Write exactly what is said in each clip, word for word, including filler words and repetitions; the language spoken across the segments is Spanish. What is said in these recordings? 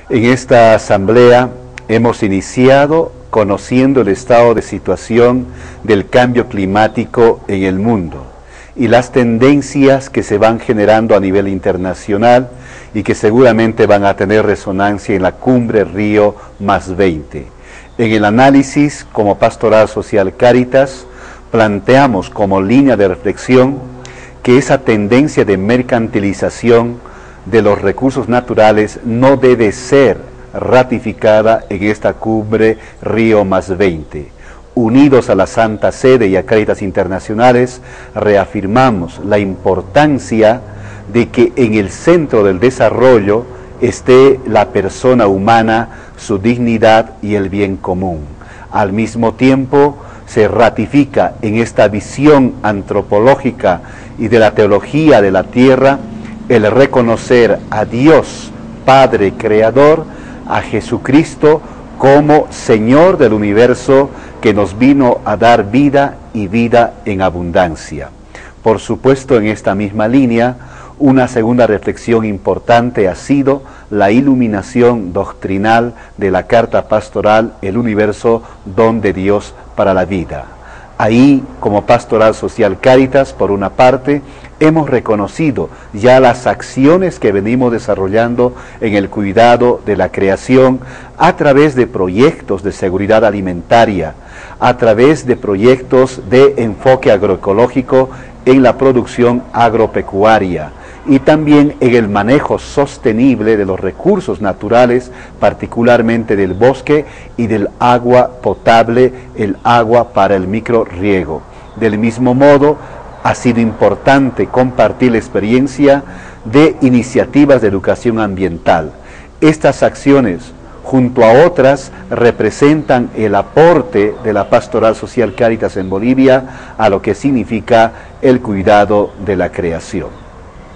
En esta asamblea hemos iniciado conociendo el estado de situación del cambio climático en el mundo y las tendencias que se van generando a nivel internacional y que seguramente van a tener resonancia en la cumbre Río más veinte. En el análisis, como Pastoral Social Cáritas, planteamos como línea de reflexión que esa tendencia de mercantilización de los recursos naturales no debe ser ratificada en esta cumbre Río más veinte. Unidos a la Santa Sede y a Cáritas Internacionales, reafirmamos la importancia de que en el centro del desarrollo esté la persona humana, su dignidad y el bien común. Al mismo tiempo, se ratifica en esta visión antropológica y de la teología de la tierra el reconocer a Dios, Padre Creador, a Jesucristo como Señor del universo que nos vino a dar vida y vida en abundancia. Por supuesto, en esta misma línea, una segunda reflexión importante ha sido la iluminación doctrinal de la carta pastoral El universo, don de Dios para la vida. Ahí, como Pastoral Social Cáritas, por una parte, hemos reconocido ya las acciones que venimos desarrollando en el cuidado de la creación a través de proyectos de seguridad alimentaria, a través de proyectos de enfoque agroecológico en la producción agropecuaria y también en el manejo sostenible de los recursos naturales, particularmente del bosque y del agua potable, el agua para el microrriego. Del mismo modo, ha sido importante compartir la experiencia de iniciativas de educación ambiental. Estas acciones, junto a otras, representan el aporte de la Pastoral Social Cáritas en Bolivia a lo que significa el cuidado de la creación.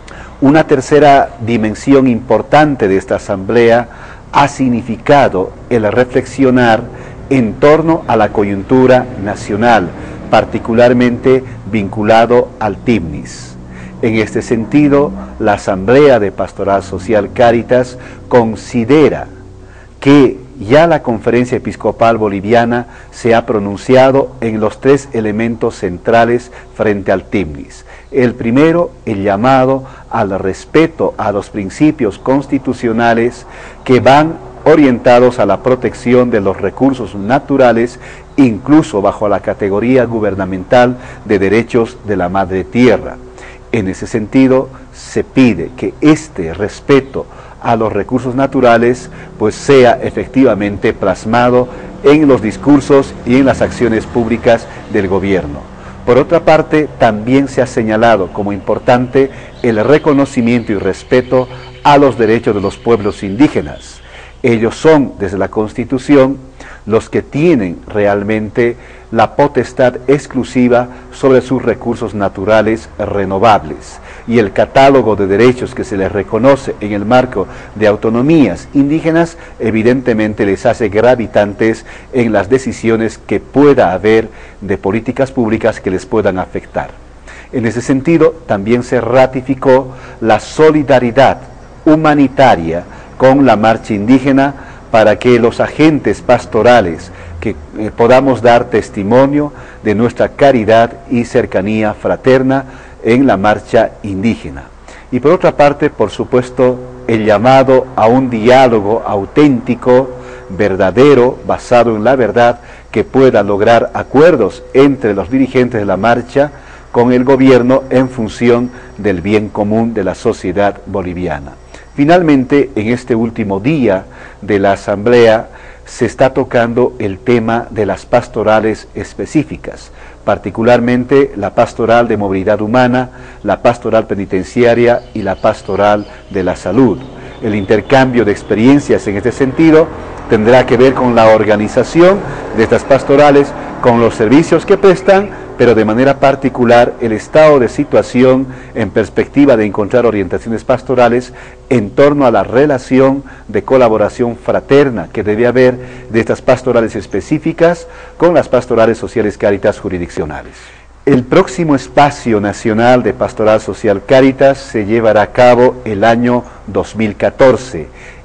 Una tercera dimensión importante de esta asamblea ha significado el reflexionar en torno a la coyuntura nacional, particularmente vinculado al TIMNIS. En este sentido, la Asamblea de Pastoral Social Cáritas considera que ya la Conferencia Episcopal Boliviana se ha pronunciado en los tres elementos centrales frente al TIMNIS. El primero, el llamado al respeto a los principios constitucionales que van orientados a la protección de los recursos naturales, incluso bajo la categoría gubernamental de derechos de la madre tierra. En ese sentido, se pide que este respeto a los recursos naturales pues sea efectivamente plasmado en los discursos y en las acciones públicas del gobierno. Por otra parte, también se ha señalado como importante el reconocimiento y respeto a los derechos de los pueblos indígenas. Ellos son, desde la Constitución, los que tienen realmente la potestad exclusiva sobre sus recursos naturales renovables. Y el catálogo de derechos que se les reconoce en el marco de autonomías indígenas, evidentemente les hace gravitantes en las decisiones que pueda haber de políticas públicas que les puedan afectar. En ese sentido, también se ratificó la solidaridad humanitaria con la marcha indígena para que los agentes pastorales que eh, podamos dar testimonio de nuestra caridad y cercanía fraterna en la marcha indígena. Y por otra parte, por supuesto, el llamado a un diálogo auténtico, verdadero, basado en la verdad, que pueda lograr acuerdos entre los dirigentes de la marcha con el gobierno en función del bien común de la sociedad boliviana. Finalmente, en este último día de la asamblea, se está tocando el tema de las pastorales específicas, particularmente la pastoral de movilidad humana, la pastoral penitenciaria y la pastoral de la salud. El intercambio de experiencias en este sentido tendrá que ver con la organización de estas pastorales, con los servicios que prestan, pero de manera particular el estado de situación en perspectiva de encontrar orientaciones pastorales en torno a la relación de colaboración fraterna que debe haber de estas pastorales específicas con las pastorales sociales Cáritas jurisdiccionales. El próximo espacio nacional de Pastoral Social Cáritas se llevará a cabo el año dos mil catorce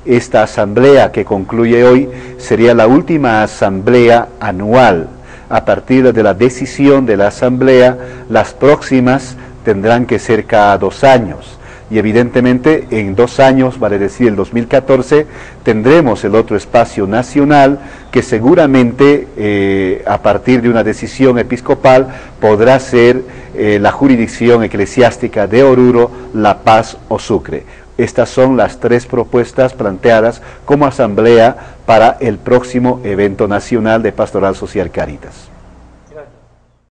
Esta asamblea que concluye hoy sería la última asamblea anual. A partir de la decisión de la asamblea, las próximas tendrán que ser cada dos años. Y evidentemente en dos años, vale decir el dos mil catorce, tendremos el otro espacio nacional que seguramente eh, a partir de una decisión episcopal podrá ser eh, la jurisdicción eclesiástica de Oruro, La Paz o Sucre. Estas son las tres propuestas planteadas como asamblea para el próximo evento nacional de Pastoral Social Cáritas.